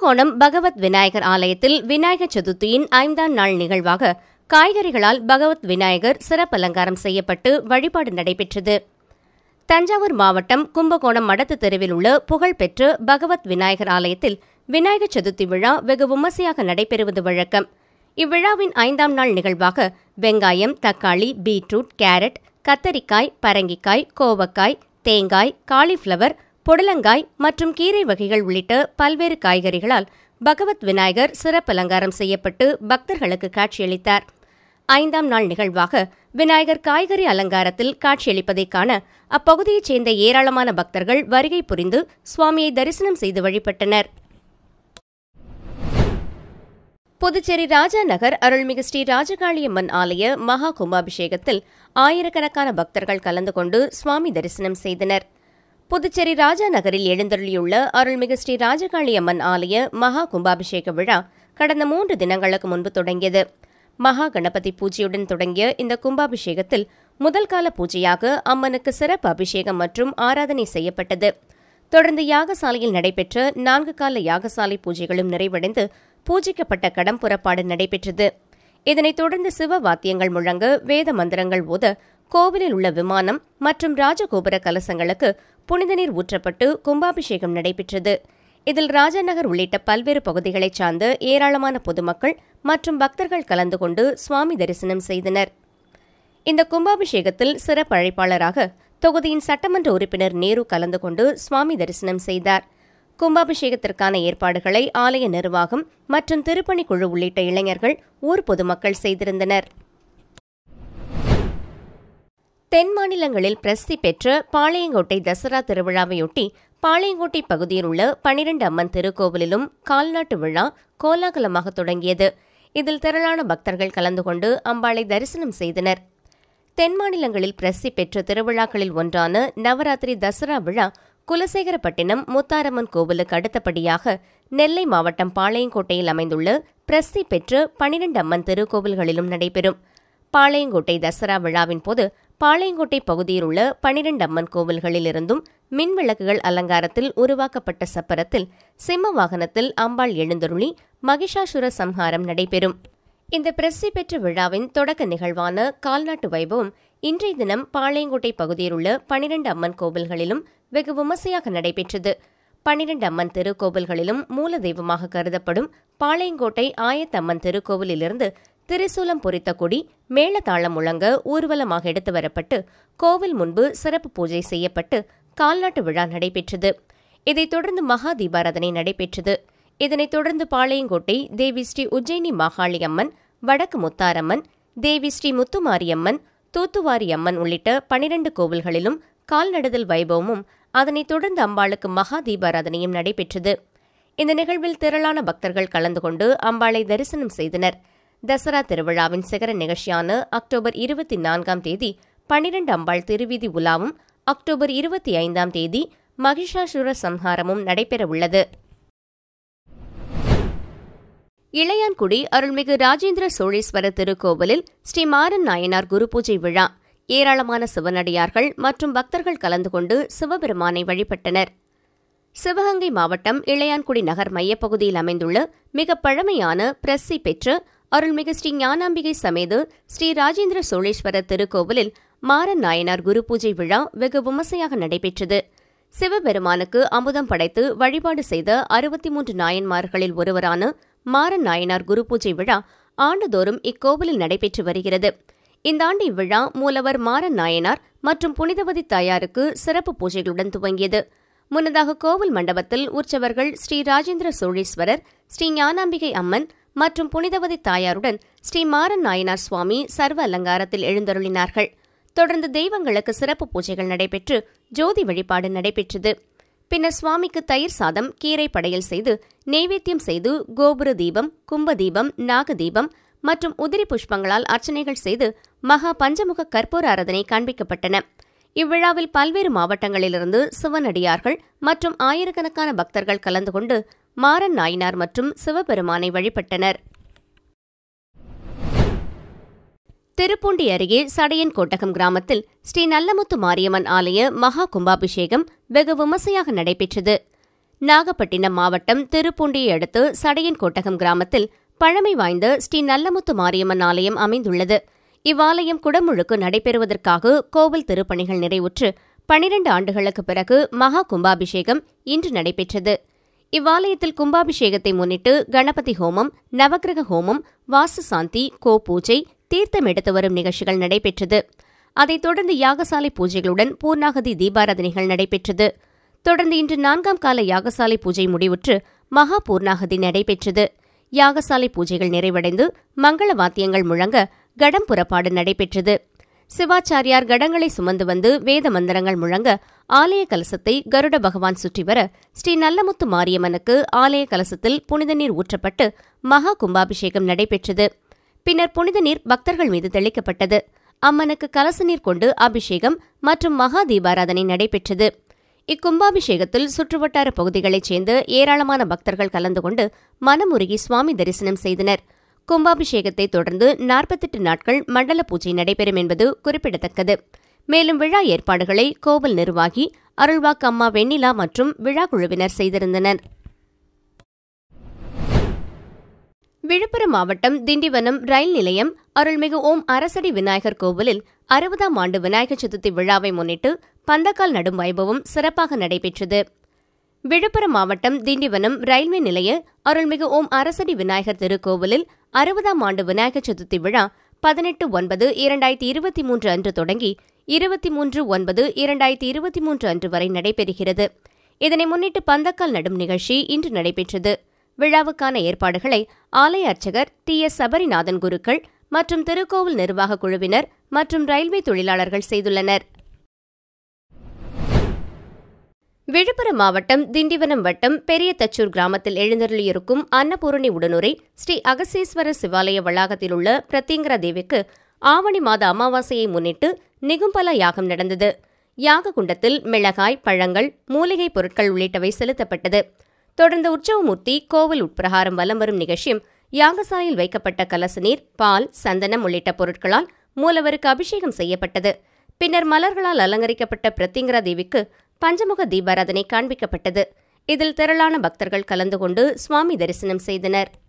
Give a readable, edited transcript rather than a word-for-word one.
கும்பகோணம் பகவத் விநாயகர் ஆலயத்தில் விநாயகர் சதுர்த்தியின் 5ஆம் நாள் நிகழ்வாக காய்கறிகளால் பகவத் விநாயகர் சிறப்பு அலங்காரம் செய்யப்பட்டு வழிபாடு நடைபெற்றது. தஞ்சாவூர் மாவட்டம் கும்பகோணம் மடத்து தெருவில் உள்ள புகழ்பெற்ற பகவத் விநாயகர் ஆலயத்தில் விநாயகர் சதுர்த்தி விழா வெகு விமர்சையாக நடைபெறுவது வழக்கம். இவ்விழாவின் 5ஆம் நாள் நிகழ்வாக வெங்காயம், தக்காளி, பீட்ரூட், கேரட், கத்தரிக்காய், பரங்கிக்காய், கோவக்காய், தேங்காய், காலிஃப்ளவர், புடலங்காய் மற்றும் கீரை வகைகள் உள்ளிட்ட பல்வேறு காய்கறிகளால் பகவத் விநாயகர் சிறப்பு அலங்காரம் செய்யப்பட்டு பக்தர்களுக்கு காட்சியளித்தார். 5ஆம் நாள் நிகழ்வாக விநாயகர் காய்கறி அலங்காரத்தில் காட்சியளிப்பதைக் காண அப்பகுதியைச் சேர்ந்த ஏராளமான பக்தர்கள் வருகை புரிந்து சுவாமியை தரிசனம் செய்து வழிபட்டனர். புதுச்சேரி ராஜா நகர் அருள்மிகு ஸ்ரீ ராஜகாளியம்மன் ஆலய மகா கும்பாபிஷேகத்தில் ஆயிரக்கணக்கான பக்தர்கள் கலந்து கொண்டு சுவாமி தரிசனம் செய்தனர். புதுச்சேரி ராஜா நகரில் எழுந்தருளியுள்ள அருள்மிகு ஸ்ரீ ராஜகாளியம்மன் ஆலய மகா கும்பாபிஷேக விழா கடந்த 3 தினங்களுக்கு முன்பு தொடங்கியது. மகா கணபதி பூஜையுடன் தொடங்கிய இந்த கும்பாபிஷேகத்தில் முதல் கால பூஜையாக அம்மனுக்கு சிறப்பு அபிஷேகம் மற்றும் ஆராதனை செய்யப்பட்டது. தொடர்ந்து யாகசாலையில் நடைபெற்ற 4 கால யாகசாலை பூஜைகளும் நிறைவடைந்து பூஜிக்கப்பட்ட கடம் புறப்பாடு நடைபெற்றது. இதனைத் தொடர்ந்து சிவ வாத்தியங்கள் முழங்க, வேத மந்திரங்கள் ஓத, கோவிலில் உள்ள விமானம் மற்றும் ராஜகோபுர கலசங்களுக்கு புனித நீர் ஊற்றப்பட்டு கும்பாபிஷேகம் நடைபெற்றது. இதில் ராஜாநகர் உள்ளிட்ட பல்வேறு பகுதிகளைச் சார்ந்த ஏராளமான பொதுமக்கள் மற்றும் பக்தர்கள் கலந்து கொண்டு சுவாமி தரிசனம் செய்தனர். இந்த கும்பாபிஷேகத்தில் சிறப்பு அழைப்பாளராக தொகுதியின் சட்டமன்ற உறுப்பினர் நேரு கலந்து கொண்டு சுவாமி தரிசனம் செய்தார். கும்பாபிஷேகத்திற்கான ஏற்பாடுகளை ஆலய நிர்வாகம் மற்றும் திருப்பணிக்குழு உள்ளிட்ட இளைஞர்கள், ஊர் பொதுமக்கள் செய்திருந்தனர். தென் மாநிலங்களில் பிரசித்தி பெற்ற பாளையங்கோட்டை தசரா திருவிழாவையொட்டி பாளையங்கோட்டை பகுதியில் உள்ள 12 அம்மன் திருக்கோவிலிலும் கால்நாட்டு விழா கோலாகலமாக தொடங்கியது. இதில் திரளான பக்தர்கள் கலந்து கொண்டு அம்பாளை தரிசனம் செய்தனர். தென் மாநிலங்களில் பிரசித்தி பெற்ற திருவிழாக்களில் ஒன்றான நவராத்திரி தசரா விழா குலசேகரப்பட்டினம் முத்தாரம்மன் கோவிலுக்கு அடுத்தபடியாக நெல்லை மாவட்டம் பாளையங்கோட்டையில் அமைந்துள்ள பிரசித்தி பெற்ற 12 அம்மன் திருக்கோவில்களிலும் நடைபெறும். பாளையங்கோட்டை தசரா விழாவின் போது பாளையங்கோட்டை பகுதியில் உள்ள 12 அம்மன் கோவில்களிலிருந்தும் மின்விளக்குகள் அலங்காரத்தில் உருவாக்கப்பட்ட சப்பரத்தில் சிம்ம வாகனத்தில் அம்பாள் எழுந்தருளி மகிஷாசுர சம்ஹாரம் நடைபெறும். இந்த பிரசித்தி பெற்ற விழாவின் தொடக்க நிகழ்வான கால்நாட்டு வைபவம் இன்றைய தினம் பாளையங்கோட்டை பகுதியில் உள்ள 12 அம்மன் கோவில்களிலும் வெகு விமர்சையாக நடைபெற்றது. 12 அம்மன் திருக்கோவில்களிலும் மூல தெய்வமாக கருதப்படும் பாளையங்கோட்டை ஆயத்தம்மன் திருக்கோவிலிலிருந்து திரிசூலம் பொறித்த கொடி மேளதாளம் முழங்க ஊர்வலமாக எடுத்து வரப்பட்டு கோவில் முன்பு சிறப்பு பூஜை செய்யப்பட்டு கால்நாட்டு விழா நடைபெற்றது. இதைத் தொடர்ந்து மகா தீபாராதனை நடைபெற்றது. இதனைத் தொடர்ந்து பாளையங்கோட்டை தேவி ஸ்ரீ உஜ்ஜயினி மாகாளி அம்மன், வடக்கு முத்தாரம்மன், தேவி ஸ்ரீ முத்துமாரியம்மன், தூத்துவாரி அம்மன் உள்ளிட்ட 12 கோவில்களிலும் கால்நடுதல் வைபவமும் அதனைத் தொடர்ந்து அம்பாளுக்கு மகா தீபாராதனையும் நடைபெற்றது. இந்த நிகழ்வில் திரளான பக்தர்கள் கலந்து கொண்டு அம்பாளை தரிசனம் செய்தனர். தசரா திருவிழாவின் சிகர நிகழ்ச்சியான அக்டோபர் 24ஆம் தேதி 12 அம்பாள் திருவீதி உலாவும், அக்டோபர் 25ஆம் தேதி மகிஷாசுர சம்ஹாரமும் நடைபெறவுள்ளது. இளையான்குடி அருள்மிகு ராஜேந்திர சோழேஸ்வரர் திருக்கோவிலில் ஸ்ரீ மாறன் நாயனார் குரு பூஜை விழா. ஏராளமான சிவனடியார்கள் மற்றும் பக்தர்கள் கலந்து கொண்டு சிவபெருமானை வழிபட்டனர். சிவகங்கை மாவட்டம் இளையான்குடி நகர் மையப்பகுதியில் அமைந்துள்ள மிக பழமையான பிரசித்தி பெற்ற அருள்மிகு ஸ்ரீ ஞானாம்பிகை சமேத ஸ்ரீ ராஜேந்திர சோழேஸ்வரர் திருக்கோவிலில் மாறன் நாயனார் குரு பூஜை விழா வெகு விமர்சையாக நடைபெற்றது. சிவபெருமானுக்கு அமுதம் படைத்து வழிபாடு செய்த 63 நாயன்மார்களில் ஒருவரான மாறன் நாயனார் குரு பூஜை விழா ஆண்டுதோறும் இக்கோவிலில் நடைபெற்று வருகிறது. இந்த ஆண்டு இவ்விழா மூலவர் மாறன் நாயனார் மற்றும் புனிதவதி தாயாருக்கு சிறப்பு பூஜைகளுடன் துவங்கியது. முன்னதாக கோவில் மண்டபத்தில் உற்சவர்கள் ஸ்ரீ ராஜேந்திர சோழேஸ்வரர், ஸ்ரீ ஞானாம்பிகை அம்மன் மற்றும் புனிதவதி தாயாருடன் ஸ்ரீ மாறன் நாயனார் சுவாமி சர்வ அலங்காரத்தில் எழுந்தருளினார்கள். தொடர்ந்து தெய்வங்களுக்கு சிறப்பு பூஜைகள் நடைபெற்று ஜோதி வழிபாடு நடைபெற்றது. பின்னர் சுவாமிக்கு தயிர் சாதம், கீரை படையல் செய்து நெய்வேத்தியம் செய்து கோபுர தீபம், கும்ப தீபம், நாக தீபம் மற்றும் உதிரி புஷ்பங்களால் அர்ச்சனைகள் செய்து மகா பஞ்சமுக கற்பூர ஆராதனை காண்பிக்கப்பட்டன. இவ்விழாவில் பல்வேறு மாவட்டங்களிலிருந்து சிவனடியார்கள் மற்றும் ஆயிரக்கணக்கான பக்தர்கள் கலந்து கொண்டு மாறன் நாயனார் மற்றும் சிவபெருமானை வழிபட்டனர். திருப்பூண்டி அருகே சடையன் கோட்டகம் கிராமத்தில் ஸ்ரீ நல்லமுத்து மாரியம்மன் ஆலய மகா கும்பாபிஷேகம் வெகு விமர்சையாக நடைபெற்றது. நாகப்பட்டினம் மாவட்டம் திருப்பூண்டியை அடுத்து சடையன்கோட்டகம் கிராமத்தில் பழமை வாய்ந்த ஸ்ரீ நல்லமுத்து மாரியம்மன் ஆலயம் அமைந்துள்ளது. இவ்வாலயம் குடமுழுக்கு நடைபெறுவதற்காக கோவில் திருப்பணிகள் நிறைவுற்று 12 ஆண்டுகளுக்கு பிறகு மகா கும்பாபிஷேகம் இன்று நடைபெற்றது. இவ்வாலயத்தில் கும்பாபிஷேகத்தை முன்னிட்டு கணபதி ஹோமம், நவக்கிரக ஹோமம், வாஸ்து சாந்தி, பூஜை, தீர்த்தம் எடுத்து வரும் நிகழ்ச்சிகள் நடைபெற்றது. அதைத் தொடர்ந்து யாகசாலை பூஜைகளுடன் பூர்ணாகதி தீபாராதனைகள் நடைபெற்றது. தொடர்ந்து இன்று 4ஆம் கால யாகசாலை பூஜை முடிவுற்று மகா பூர்ணாகதி நடைபெற்றது. யாகசாலை பூஜைகள் நிறைவடைந்து மங்கள வாத்தியங்கள் முழங்க கடம் புறப்பாடு நடைபெற்றது. சிவாச்சாரியார் கடங்களை சுமந்து வந்து வேத மந்திரங்கள் முழங்க ஆலய கலசத்தை கருட பகவான் சுற்றி வர ஸ்ரீ நல்லமுத்து மாரியம்மனுக்கு ஆலய கலசத்தில் புனித நீர் ஊற்றப்பட்டு மகா கும்பாபிஷேகம் நடைபெற்றது. பின்னர் புனித நீர் பக்தர்கள் மீது தெளிக்கப்பட்டது. அம்மனுக்கு கலச நீர் கொண்டு அபிஷேகம் மற்றும் மகா தீபாராதனை நடைபெற்றது. இக்கும்பாபிஷேகத்தில் சுற்றுவட்டார பகுதிகளைச் சேர்ந்த ஏராளமான பக்தர்கள் கலந்து கொண்டு மனமுருகி சுவாமி தரிசனம் செய்தனர். கும்பாபிஷேகத்தை தொடர்ந்து 48 நாட்கள் மண்டல பூஜை நடைபெறும் என்பது குறிப்பிடத்தக்கது. மேலும் விழா ஏற்பாடுகளை கோவில் நிர்வாகி அருள்வாக்கு அம்மா வெண்ணிலா மற்றும் விழா குழுவினர் செய்திருந்தனர். விழுப்புரம் மாவட்டம் திண்டிவனம் ரயில் நிலையம் அருள்மிகு ஓம் அரசடி விநாயகர் கோவிலில் 60ஆம் ஆண்டு விநாயகர் சதுர்த்தி விழாவை முன்னிட்டு பந்தக்கால் நடும் வைபவம் சிறப்பாக நடைபெற்றது. விழுப்புரம் மாவட்டம் திண்டிவனம் ரயில்வே நிலைய அருள்மிகு ஓம் அரசடி விநாயகர் திருக்கோவிலில் 60ஆம் ஆண்டு விநாயகர் சதுர்த்தி விழா 18/9/2023 அன்று தொடங்கி 23/9/2023 அன்று வரை நடைபெறுகிறது. இதனை முன்னிட்டு பந்தக்கால் நடும் நிகழ்ச்சி இன்று நடைபெற்றது. விழாவுக்கான ஏற்பாடுகளை ஆலய அர்ச்சகர் TS சபரிநாதன் குருக்கள் மற்றும் திருக்கோவில் நிர்வாக குழுவினர் மற்றும் ரயில்வே தொழிலாளர்கள் செய்துள்ளனர். விழுப்புரம் மாவட்டம் திண்டிவனம் வட்டம் பெரிய தச்சூர் கிராமத்தில் எழுந்தருளியிருக்கும் அன்னபூரணி உடனுரை ஸ்ரீ அகசீஸ்வரர் சிவாலய வளாகத்தில் உள்ள பிரத்திங்கரா தேவிக்கு ஆவணி மாத அமாவாசையை முன்னிட்டு நிகும்பல யாகம் நடந்தது. யாக குண்டத்தில் மிளகாய், பழங்கள், மூலிகை பொருட்கள் உள்ளிட்டவை செலுத்தப்பட்டது. தொடர்ந்து உற்சவமூர்த்தி கோவில் உட்பிரகாரம் வலம் வரும் நிகழ்ச்சியும் யாகசாலையில் வைக்கப்பட்ட கலச நீர், பால், சந்தனம் உள்ளிட்ட பொருட்களால் மூலவருக்கு அபிஷேகம் செய்யப்பட்டது. பின்னர் மலர்களால் அலங்கரிக்கப்பட்ட பிரத்திங்கரா தேவிக்கு பஞ்சமுக தீபாராதனை காண்பிக்கப்பட்டது. இதில் திரளான பக்தர்கள் கலந்து கொண்டு சுவாமி தரிசனம் செய்தனர்.